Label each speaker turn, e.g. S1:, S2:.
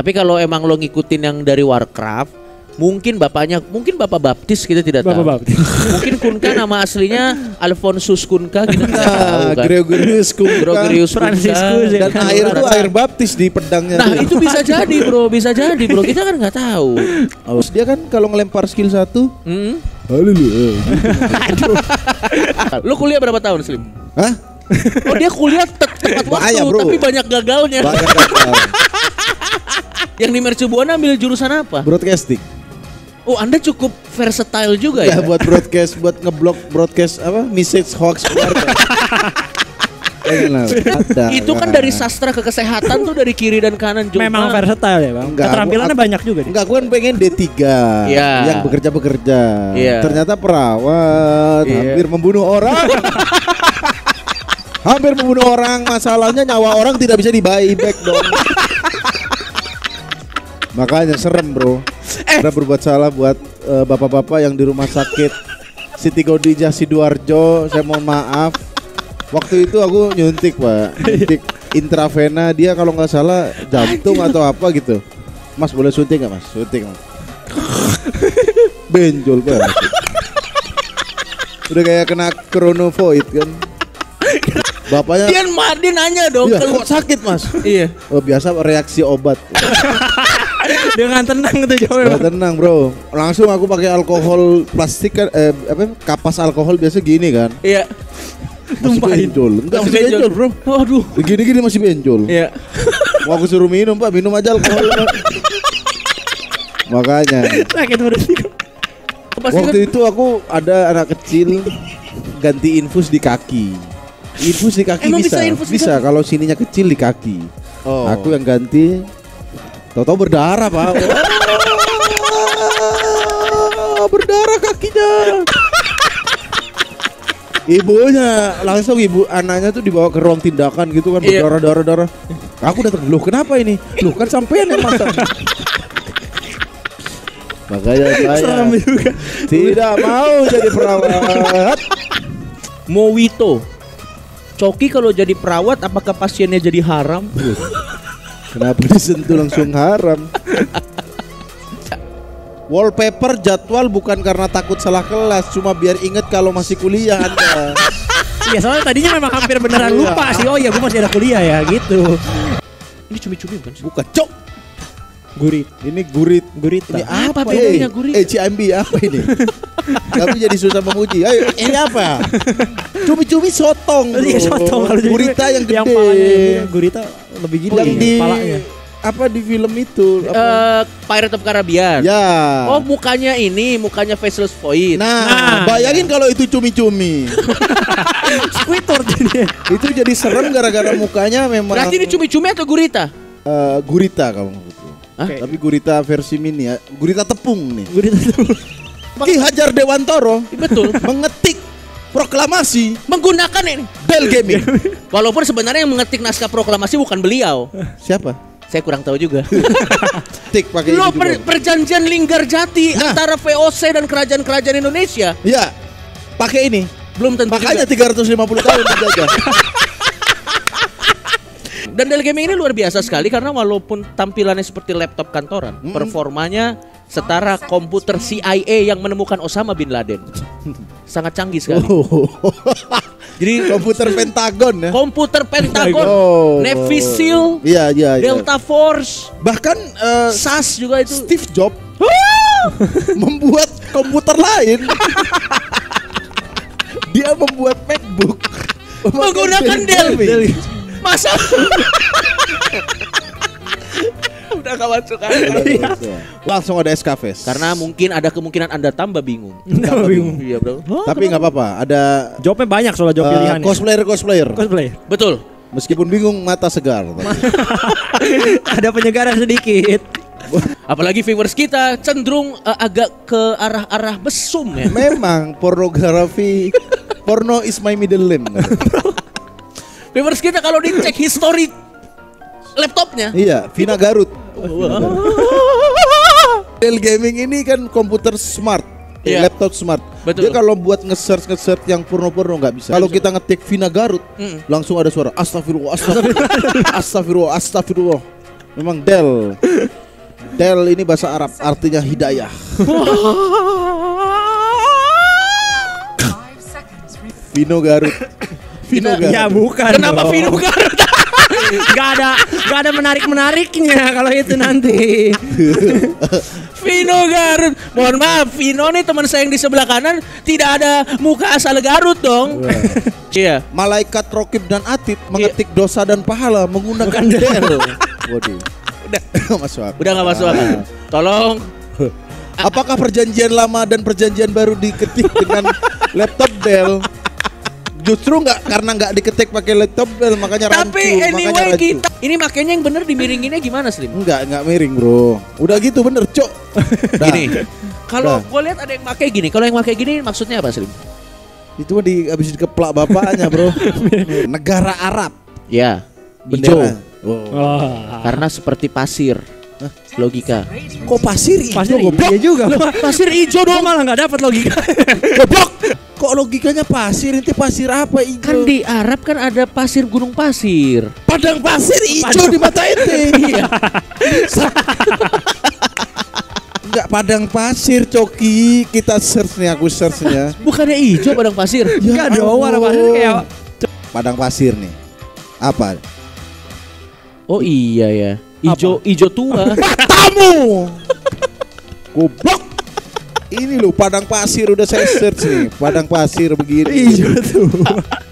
S1: Tapi kalau emang lo ngikutin yang dari Warcraft, mungkin bapak baptis kita tidak tahu.
S2: Baptis.
S1: Mungkin Kunka nama aslinya Alphonsus Kunka kita tidak tahu kan.
S3: Gregorius Kunka.
S1: Gregorius
S2: Franciscus
S1: Kunka.
S3: Dan air itu air baptis di pedangnya.
S1: Nah itu bisa jadi bro, kita kan nggak tahu.
S3: Terus dia kan kalau ngelempar skill 1 haleluya.
S1: Lo kuliah berapa tahun Slim?
S3: Hah?
S1: Oh dia kuliah tepat waktu,
S3: Bahaya, bro.
S1: tapi banyak gagalnya.
S3: Banyak gagal.
S1: Yang di Mercubuana ambil jurusan apa?
S3: Broadcasting.
S1: Oh Anda cukup versatile juga
S3: Ya
S1: ya?
S3: buat broadcast, buat ngeblok broadcast apa? Message hoax keluarga.
S1: Itu kan dari sastra ke kesehatan tuh dari kiri dan kanan juga.
S2: Memang versatile ya bang.
S3: Enggak,
S2: Keterampilannya
S3: aku-
S2: banyak juga.
S3: Enggak, gue kan pengen D3
S1: Iya.
S3: yang bekerja.
S1: Iya.
S3: Ternyata perawat,
S1: Iya.
S3: hampir membunuh orang. Hampir membunuh orang, masalahnya nyawa orang tidak bisa di-buy back dong. Makanya serem bro. Udah berbuat salah buat bapak-bapak yang di rumah sakit Siti Godijah Sidoarjo, saya mohon maaf. Waktu itu aku nyuntik pak, nyuntik intravena, dia kalau nggak salah jantung atau apa gitu. Mas boleh suntik nggak mas? Suntik mas. Benjol pak. Udah kayak kena kronovoid kan. Bapaknya
S1: Dia nanya dong.
S3: iya, kok sakit mas?
S1: Iya.
S3: Oh, biasa reaksi obat.
S2: Dengan tenang tuh
S3: Udah
S2: jawabnya.
S3: tenang bro. Langsung aku pakai alkohol plastik kan, kapas alkohol biasa gini kan.
S1: Iya.
S3: Masih
S2: Tumpahin.
S3: benjol. Enggak
S1: Masih
S3: masih benjol bro.
S1: Waduh.
S3: Gini-gini masih benjol.
S1: Iya.
S3: Mau aku suruh minum pak, minum aja alkohol pak. Makanya
S2: Sakit berarti.
S3: waktu itu aku ada anak kecil ganti infus di kaki. Infus di kaki
S1: Emang
S3: bisa,
S1: bisa infus di
S3: bisa kalau sininya kecil di kaki.
S1: Oh.
S3: Aku yang ganti, tahu-tahu berdarah pak. Berdarah kakinya. Ibunya langsung anaknya tuh dibawa ke ruang tindakan gitu kan,
S1: Iya.
S3: berdarah. Aku udah loh kenapa ini? Loh kan sampean yang masak. Makanya saya
S2: Serem juga.
S3: tidak mau jadi perawat.
S1: Mowito. Coki kalau jadi perawat apakah pasiennya jadi haram?
S3: Kenapa disentuh langsung haram? Wallpaper jadwal bukan karena takut salah kelas, cuma biar inget kalau masih kuliah Anda.
S2: Iya soalnya tadinya memang hampir beneran lupa sih. Oh iya gue masih ada kuliah ya gitu.
S1: Ini cumi-cumi bukan sih?
S3: Bukan, cok.
S2: Gurit.
S3: Ini gurit.
S2: Gurita.
S1: Ini apa bedanya gurit?
S3: Ciambi apa ini? Kami jadi susah memuji. Ayo, ini apa? Cumi-cumi sotong.
S2: Iya
S3: bro.
S2: sotong kalau jadi
S3: Gurita yang gede.
S2: Yang palanya gurita lebih gini
S3: yang di
S2: palanya.
S3: apa di film itu? Apa?
S1: Pirate of Caribbean.
S3: Ya.
S1: Oh mukanya faceless void.
S3: Nah, bayangin kalau itu cumi-cumi.
S2: Squidward jadi.
S3: Itu jadi serem gara-gara mukanya memang
S1: Berarti ini cumi-cumi atau gurita?
S3: gurita kamu betul.
S1: Hah?
S3: Tapi gurita versi mini ya, gurita tepung nih.
S2: Gurita tuh.
S3: Ki Hajar Dewantoro
S1: Betul.
S3: mengetik proklamasi
S1: Menggunakan ini.
S3: Bell Gaming.
S1: Walaupun sebenarnya yang mengetik naskah proklamasi bukan beliau.
S3: Siapa?
S1: Saya kurang tahu juga.
S3: Tik pakai
S1: Lo
S3: ini juga.
S1: perjanjian Linggarjati
S3: Nah.
S1: antara VOC dan kerajaan-kerajaan Indonesia
S3: Ya, pakai ini.
S1: belum tentu
S3: Makanya
S1: juga.
S3: 350 tahun menjajah.
S1: Dan Dell Gaming ini luar biasa sekali karena walaupun tampilannya seperti laptop kantoran, performanya setara komputer CIA yang menemukan Osama bin Laden. Sangat canggih sekali. Jadi
S3: Komputer Pentagon ya.
S1: komputer Pentagon,
S3: Oh.
S1: Navy SEAL,
S3: Iya, iya, iya.
S1: Delta Force,
S3: Bahkan
S1: SAS juga itu.
S3: Steve Jobs membuat komputer lain. Dia membuat MacBook
S1: Menggunakan Dell. Masa? Udah gak masuk akal.
S3: Langsung ada SKFest.
S1: Karena mungkin ada kemungkinan Anda tambah bingung.
S2: Tambah bingung.
S1: Iya, bro.
S3: Tapi nggak apa-apa. Ada
S2: Jawabnya banyak soal jawab pilihan.
S3: cosplayer.
S2: Cosplay.
S1: Betul.
S3: Meskipun bingung mata segar.
S2: Ada penyegaran sedikit.
S1: Apalagi viewers kita cenderung agak ke arah-arah mesum ya.
S3: Memang pornografi. Porno is my middle name.
S1: Viewers kita kalau dicek history laptopnya.
S3: Iya, Vina Garut. Dell Gaming ini kan komputer smart.
S1: Iya.
S3: Laptop smart.
S1: Betul.
S3: Dia kalau buat nge-search yang porno-porno nggak bisa. Kalau kita ngetik Vina Garut, langsung ada suara astagfirullah, astagfirullah, astagfirullah, astagfirullah. Memang Dell. Del ini bahasa Arab, artinya hidayah. Vino Garut. Vino Garut.
S2: Ya bukan.
S1: Kenapa
S2: dong.
S1: Vino Garut?
S2: Gak ada menarik-menariknya kalau itu nanti.
S1: Vino Garut. Mohon maaf, Vino nih teman saya yang di sebelah kanan tidak ada muka asal Garut dong. Iya.
S3: Malaikat Rokib dan Atid mengetik dosa dan pahala menggunakan Del. Waduh.
S1: Udah.
S3: Masuk akal.
S1: Udah nggak masuk akal. Tolong.
S3: Apakah perjanjian lama dan perjanjian baru diketik dengan laptop Dell? Justru karena nggak diketik pakai laptop Dell makanya rancu.
S1: Tapi
S3: makanya
S1: anyway
S3: rancu.
S1: kita ini makanya yang bener dimiringinnya gimana Slim?
S3: Enggak miring bro. Udah gitu bener cok.
S1: Gini. Kalau
S3: Dah.
S1: gue lihat ada yang pakai gini. Kalau yang pakai gini maksudnya apa Slim?
S3: Itu mah habis dikeplak bapaknya bro. Negara Arab.
S1: Ya. Hijau.
S3: Bendera. Oh.
S1: Karena seperti pasir. Logika.
S3: Kok pasir hijau
S2: Pasir
S3: goblok?
S2: iya juga.
S1: Pasir hijau
S2: Gue
S1: dong.
S2: malah nggak dapat logika.
S3: Goblok. Kok logikanya pasir? Itu pasir apa hijau?
S1: Kan di Arab kan ada pasir gunung pasir.
S3: Padang pasir hijau di mata ente.
S1: Iya.
S3: Enggak padang pasir Coki. Kita search nih, aku searchnya.
S1: Bukannya hijau padang pasir.
S2: Enggak dong, warna pasir kayak
S3: Padang pasir nih. Apa?
S1: Oh iya ya. Hijau tua.
S3: Matamu. Goblok. Ini loh padang pasir udah saya search nih. Padang pasir begini.
S2: hijau tuh.